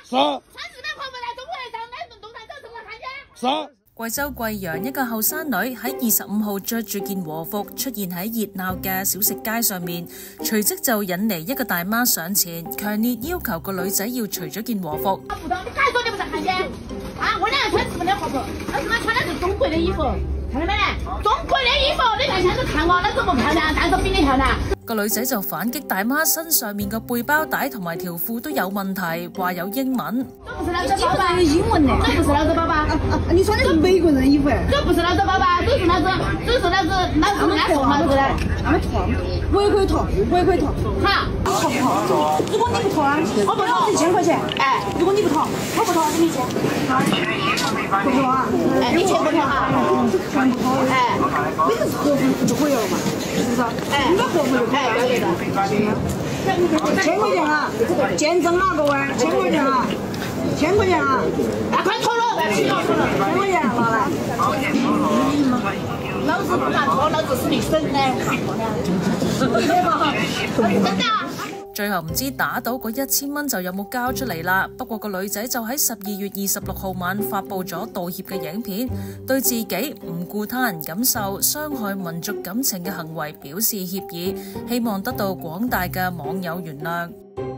是。3、400块回来，中午来上那动产证，看见。是。 貴州貴陽一個後生女喺25號着住件和服出現喺熱鬧嘅小食街上面，隨即就引嚟一個大媽上前，強烈要求個女仔要除咗件和服。 不懂，你敢說你不是看見？啊，我2個穿日本的和服，但是他穿的是中國的衣服，看到沒？中國的衣服，你看現在看我，那是不漂亮，但是比你漂亮。 個女仔就反擊大媽身上面個背包帶同埋條褲都有問題，話有英文。 這不是老子包包，有英文的，這不是老子包包。 你穿的是美國人衣服。 這不是老子包包，這是老子安送老子的。 他们脱，我也可以脱，我也可以脱。 好， 脱不脱？如果你不脱啊，我不脱1000块钱。 哎， 如果你不脱，我不脱，你钱。好，不脱啊？ 哎，你钱不脱哈？ 全不脱。哎，你这是和服就可以了嘛？是不是？哎，你把和服就可以了。对的。1000块钱啊，见证啊各位，1000块钱啊，1000块钱啊。 那快脱了 1000块钱拿来。 老子不敢脱，老子是你生的，看我的。真的。 最後唔知打到嗰1000蚊就有冇交出嚟啦。不過個女仔就喺12月26號晚發布咗道歉嘅影片，對自己唔顧他人感受、傷害民族感情嘅行為表示歉意，希望得到廣大嘅網友原諒。